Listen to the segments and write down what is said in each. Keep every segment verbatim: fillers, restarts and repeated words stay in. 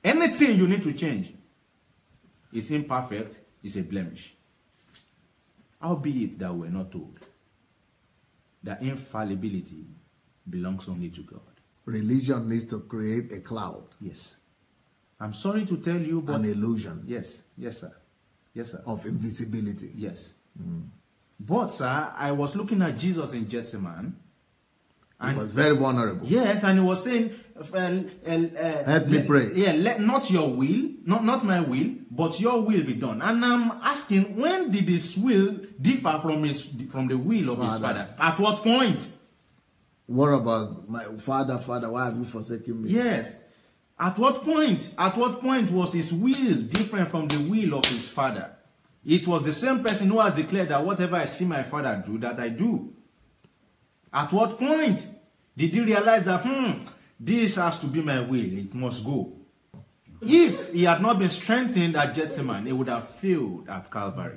Anything you need to change is imperfect, is a blemish. Albeit that we're not told that infallibility belongs only to God. Religion needs to create a cloud. Yes. I'm sorry to tell you, but... An illusion. Yes. Yes, sir. Yes, sir. Of invisibility. Yes. Mm. But, sir, I was looking at Jesus in Gethsemane. He was very vulnerable. Yes, and he was saying, uh, uh, uh, help me let, pray. Yeah, let not your will, not, not my will, but your will be done. And I'm asking, when did his will differ from his from the will of father. his father? At what point? What about my father, father, why have you forsaken me? Yes. At what point? At what point was his will different from the will of his father? It was the same person who has declared that whatever I see my father do, that I do. At what point did he realize that, hmm, this has to be my will, it must go? If he had not been strengthened at Gethsemane, he would have failed at Calvary.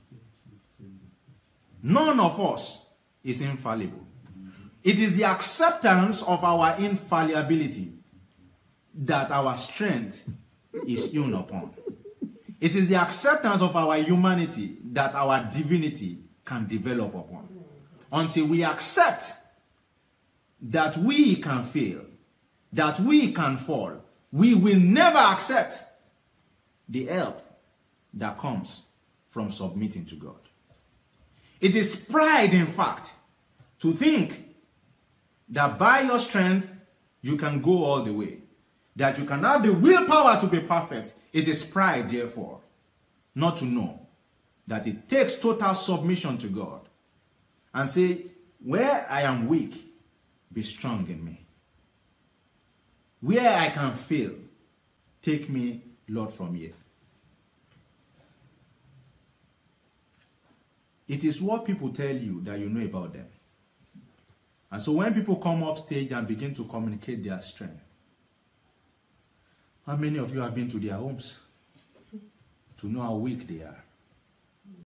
None of us is infallible. It is the acceptance of our infallibility that our strength is hewn upon. It is the acceptance of our humanity that our divinity can develop upon. Until we accept that we can fail, that we can fall, we will never accept the help that comes from submitting to God. It is pride, in fact, to think that by your strength you can go all the way, that you can have the willpower to be perfect. It is pride, therefore, not to know that it takes total submission to God and say, where I am weak, be strong in me. Where I can fail, take me, Lord, from here. It is what people tell you that you know about them. And so when people come up stage and begin to communicate their strength, how many of you have been to their homes to know how weak they are?